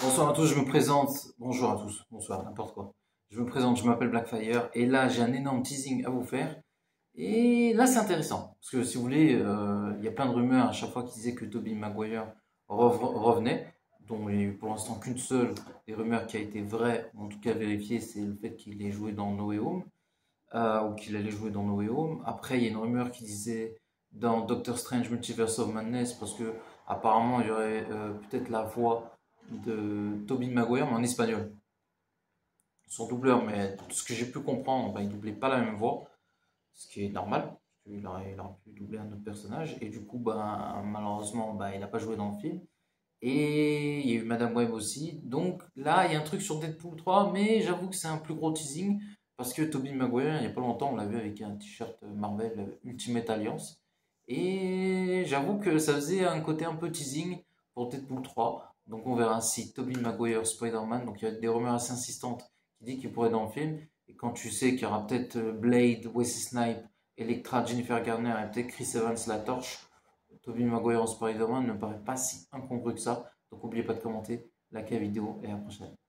Bonsoir à tous, je me présente. Bonjour à tous, bonsoir, n'importe quoi. Je me présente, je m'appelle Blackfire et là j'ai un énorme teasing à vous faire. Et là c'est intéressant parce que si vous voulez, il y a plein de rumeurs à chaque fois qui disaient que Tobey Maguire revenait, dont il n'y a eu pour l'instant qu'une seule des rumeurs qui a été vraie, en tout cas vérifiée, c'est le fait qu'il ait joué dans No Way Home ou qu'il allait jouer dans No Way Home. Après il y a une rumeur qui disait dans Doctor Strange Multiverse of Madness parce que apparemment il y aurait peut-être la voix de Tobey Maguire, mais en espagnol. Son doubleur, mais de ce que j'ai pu comprendre, bah, il doublait pas la même voix, ce qui est normal, parce qu'il aurait pu doubler un autre personnage, et du coup, bah, malheureusement, bah, il n'a pas joué dans le film. Et il y a eu Madame Web aussi. Donc là, il y a un truc sur Deadpool 3, mais j'avoue que c'est un plus gros teasing, parce que Tobey Maguire, il n'y a pas longtemps, on l'a vu avec un t-shirt Marvel Ultimate Alliance. Et j'avoue que ça faisait un côté un peu teasing pour Deadpool 3. Donc on verra si Tobey Maguire, Spider-Man, donc il y a des rumeurs assez insistantes qui disent qu'il pourrait être dans le film. Et quand tu sais qu'il y aura peut-être Blade, Wesley Snipes, Elektra, Jennifer Garner et peut-être Chris Evans la torche, Tobey Maguire en Spider-Man ne me paraît pas si incongru que ça. Donc n'oubliez pas de commenter, liker la vidéo et à la prochaine.